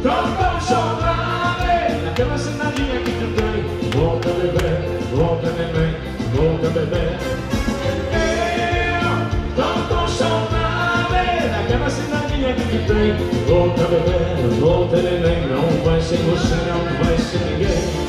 tão saudável. Aquela cidadinha que tu tem. Volta, bebê, volta, neném, volta, bebê. Tão saudável. Aquela cidadinha que tu tem. Volta, bebê, volta, neném. Não vai ser você, não vai ser ninguém.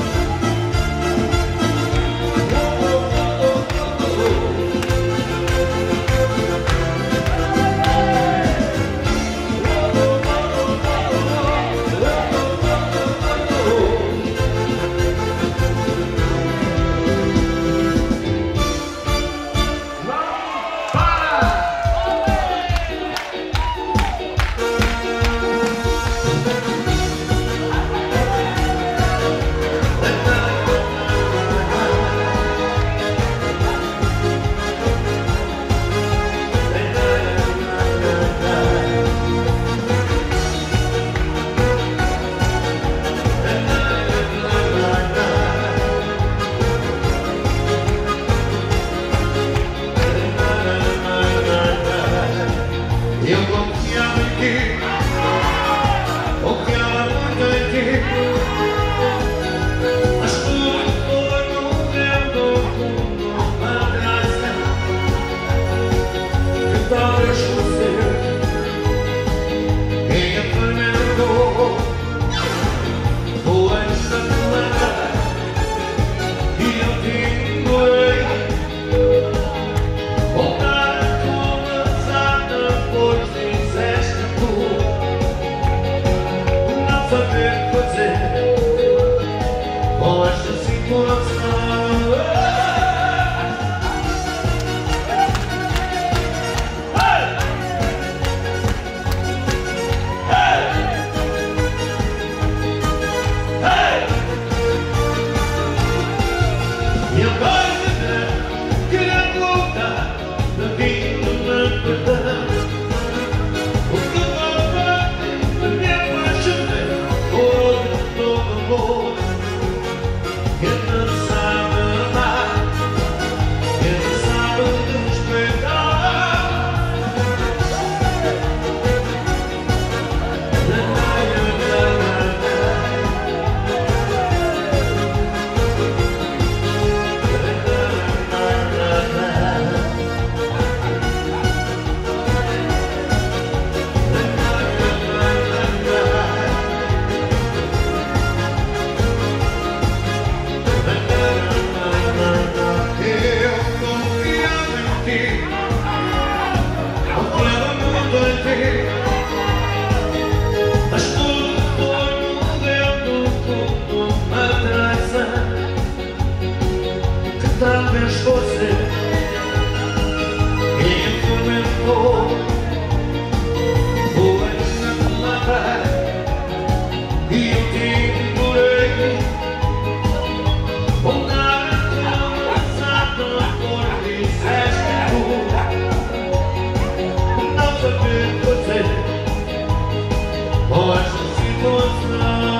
Talvez você enfrentou o encantar e eu te ignorei. Com nada passado por disseste tu não saber fazer com esta situação.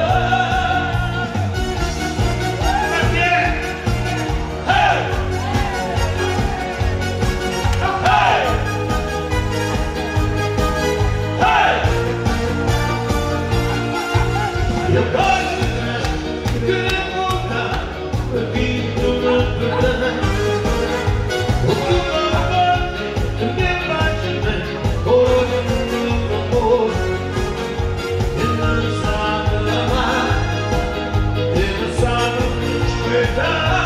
Eu gosto de querer voltar aqui no verdade. O que não pode me imaginar hoje no amor. Ele não sabe amar, ele não sabe respeitar.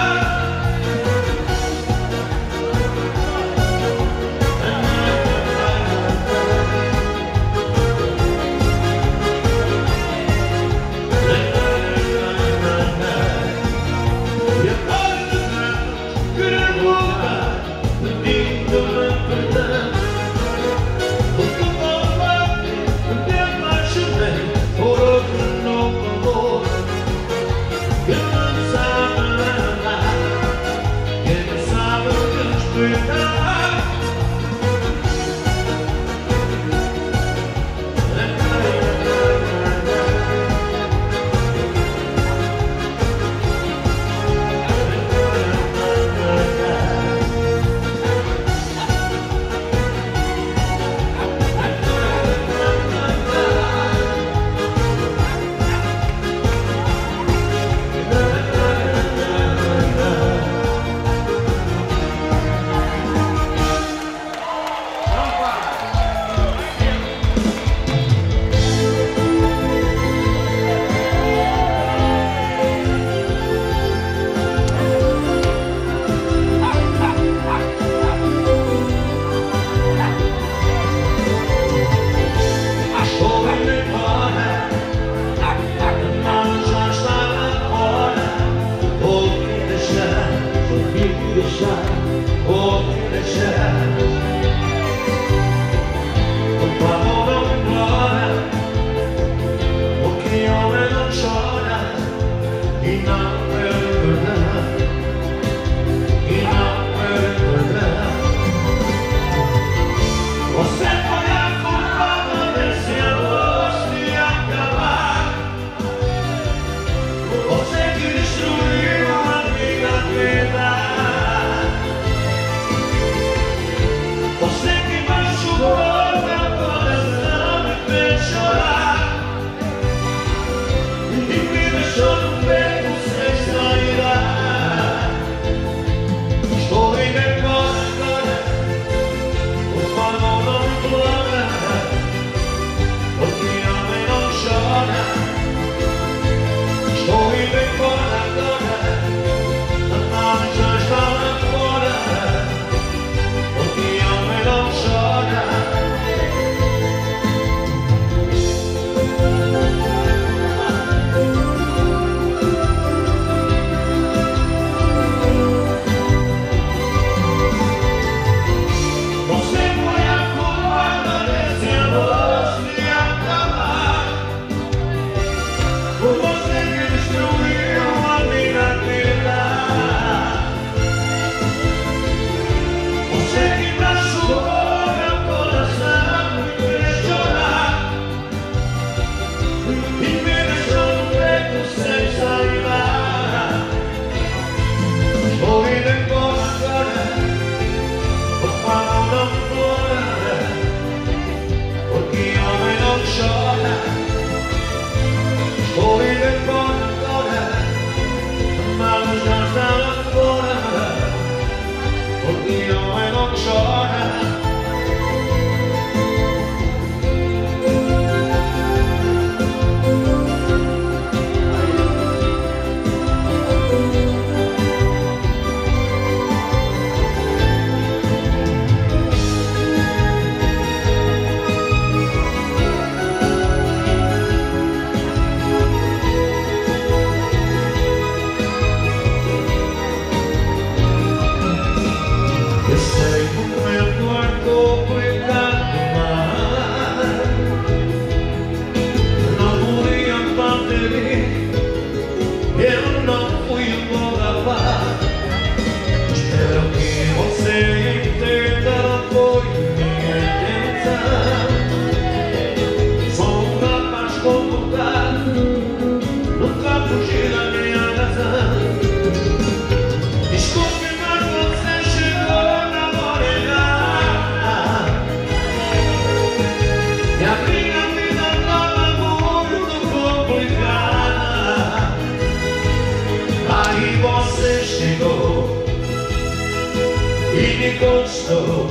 E me gostou.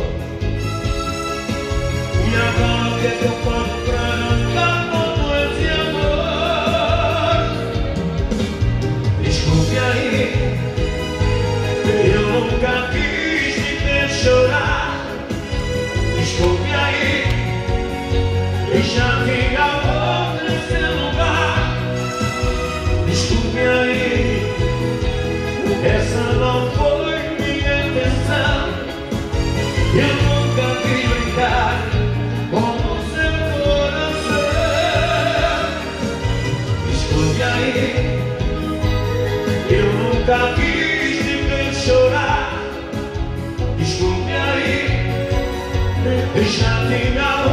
E agora o que é que eu faço pra arrancar todo esse amor? Desculpe aí, eu nunca quis te ver chorar. Desculpe aí, eu já tinha outro nesse lugar. Desculpe aí, essa não foi minha intenção. Eu nunca quis brincar com o seu coração. Desculpe aí, eu nunca quis te ver chorar. Desculpe aí, eu já tinha